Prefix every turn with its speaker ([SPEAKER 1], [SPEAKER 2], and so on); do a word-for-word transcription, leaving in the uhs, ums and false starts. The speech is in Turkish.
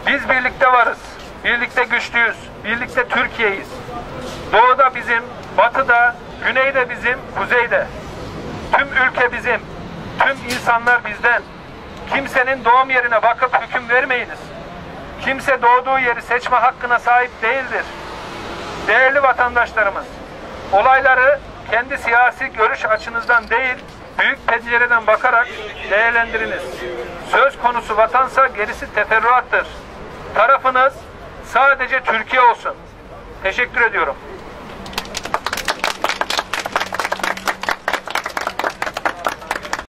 [SPEAKER 1] Biz birlikte varız. Birlikte güçlüyüz. Birlikte Türkiye'yiz. Doğuda bizim, batıda, güneyde bizim, kuzeyde. Tüm ülke bizim. Tüm insanlar bizden. Kimsenin doğum yerine bakıp hüküm vermeyiniz. Kimse doğduğu yeri seçme hakkına sahip değildir. Değerli vatandaşlarımız, olayları kendi siyasi görüş açınızdan değil, büyük pencereden bakarak değerlendiriniz. Söz konusu vatansa gerisi teferruattır. Tarafınız sadece Türkiye olsun. Teşekkür ediyorum.